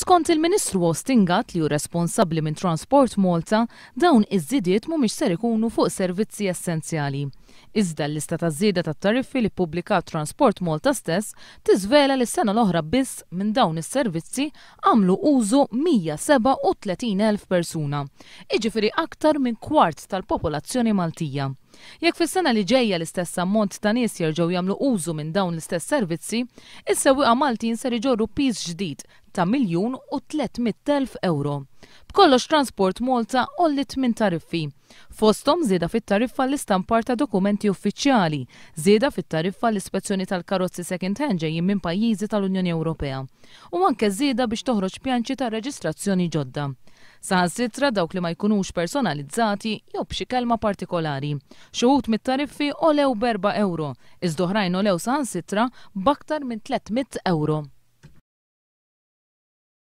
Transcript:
Skont il-Ministru Austin Gatt li hu responsabbli minn Transport Malta, dawn iż-żidiet mhumiex ser ikunu fuq servizzi essenzjali. Iżda l-lista taż-żieda tat-tariffi li ppubblikat Transport Malta stess tiżvela li s-sena l-oħra biss minn dawn is-servizzi għamlu użu 137,000 persuna, jiġifieri aktar minn kwart tal-popolazzjoni Maltija. Jekk fis-sena li ġejja l-istess ammont ta' nies jerġgħu jagħmlu użu minn dawn l-istess servizzi, is-sewwieqa Maltin ser iġorru piż ġdid ta' miljun u 300,000 euro. B'kollox Transport Malta ollit minn tariffi. Fosthom żieda fit-tariffa l-istampar ta' dokumenti uffiċjali, żieda fit-tariffa l-ispezzjoni tal-karozzi second hand ġejjin minn pajjiżi tal-Unjoni Ewropea, u anke żieda biex toħroġ pjanċi ta' reġistrazzjoni ġodda. Saħansitra dawk li ma jkunux personalizzati jew b'xi kelma partikolari. Xi wħud mit-tariffi olew b'4 euro, iżda oħrajn olew saħansitra b'aktar minn 300 euro.